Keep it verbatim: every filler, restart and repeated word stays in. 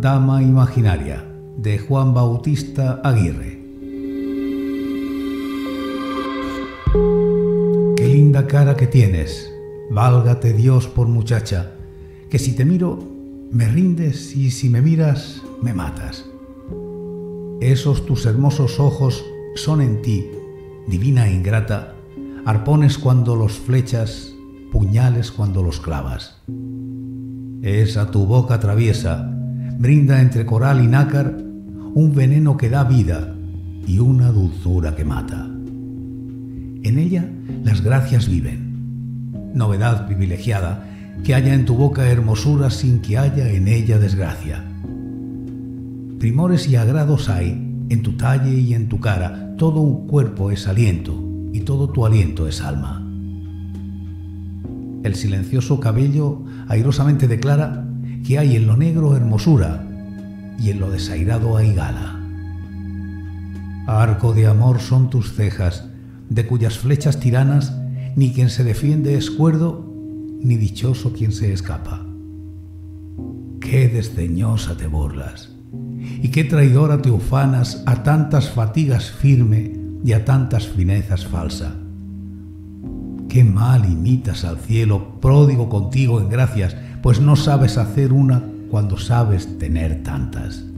Dama imaginaria, de Juan Bautista Aguirre. Qué linda cara que tienes, válgate Dios por muchacha, que si te miro me rindes y si me miras me matas. Esos tus hermosos ojos son en ti, divina e ingrata, arpones cuando los flechas, puñales cuando los clavas. Esa tu boca traviesa brinda entre coral y nácar un veneno que da vida y una dulzura que mata. En ella las gracias viven, novedad privilegiada, que haya en tu boca hermosura sin que haya en ella desgracia. Primores y agrados hay en tu talle y en tu cara, todo un cuerpo es aliento y todo tu aliento es alma. El silencioso cabello airosamente declara que hay en lo negro hermosura y en lo desairado hay gala. Arco de amor son tus cejas, de cuyas flechas tiranas ni quien se defiende es cuerdo, ni dichoso quien se escapa. Qué desdeñosa te burlas, y qué traidora te ufanas a tantas fatigas firme y a tantas finezas falsa. Qué mal imitas al cielo, pródigo contigo en gracias, pues no sabes hacer una cuando sabes tener tantas.